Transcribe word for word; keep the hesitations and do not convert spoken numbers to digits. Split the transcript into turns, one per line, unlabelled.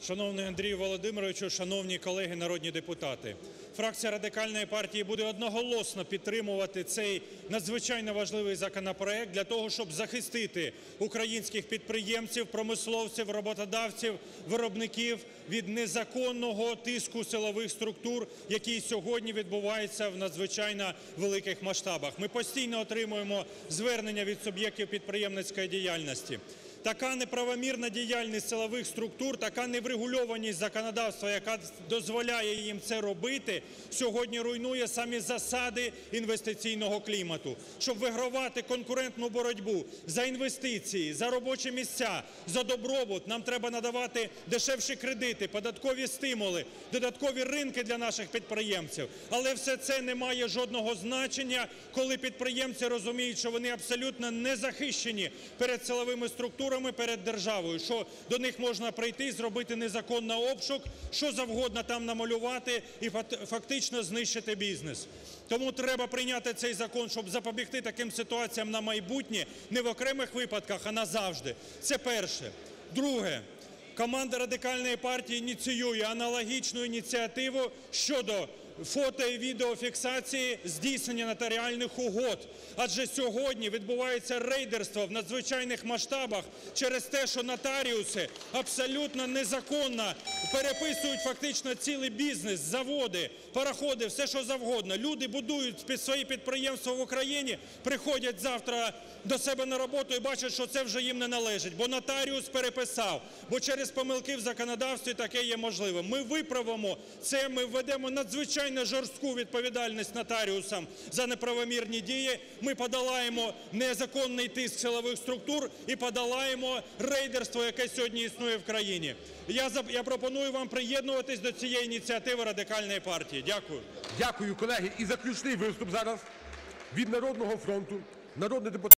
Шановний Андрію Володимировичу, шановні колеги народні депутати! Фракція Радикальної партії буде одноголосно підтримувати цей надзвичайно важливий законопроект для того, щоб захистити українських підприємців, промисловців, роботодавців, виробників від незаконного тиску силових структур, який сьогодні відбувається в надзвичайно великих масштабах. Ми постійно отримуємо звернення від суб'єктів підприємницької діяльності. Така неправомірна діяльність силових структур, така неврегульованість законодавства, яка дозволяє їм це робити, сьогодні руйнує самі засади інвестиційного клімату. Щоб вигравати конкурентну боротьбу за інвестиції, за робочі місця, за добробут, нам треба надавати дешевші кредити, податкові стимули, додаткові ринки для наших підприємців. Але все це не має жодного значення, коли підприємці розуміють, що вони абсолютно не захищені перед силовими структурами, перед державою, що до них можна прийти, зробити незаконний обшук, що завгодно там намалювати і фактично знищити бізнес. Тому треба прийняти цей закон, щоб запобігти таким ситуаціям на майбутнє, не в окремих випадках, а назавжди. Це перше. Друге. Команда Радикальної партії ініціює аналогічну ініціативу щодо фото- і відеофіксації здійснення нотаріальних угод. Адже сьогодні відбувається рейдерство в надзвичайних масштабах через те, що нотаріуси абсолютно незаконно переписують фактично цілий бізнес, заводи, пароходи, все що завгодно. Люди будують свої підприємства в Україні, приходять завтра до себе на роботу і бачать, що це вже їм не належить, бо нотаріус переписав, бо через помилки в законодавстві таке є можливим. Ми виправимо це, ми введемо надзвичайно жорстку відповідальність нотаріусам за неправомірні дії, ми подолаємо незаконний тиск силових структур і подолаємо рейдерство, яке сьогодні існує в країні. Я, я пропоную вам приєднуватись до цієї ініціативи Радикальної партії. Дякую.
Дякую, колеги. І заключний виступ зараз від "Народного фронту". Народний депутат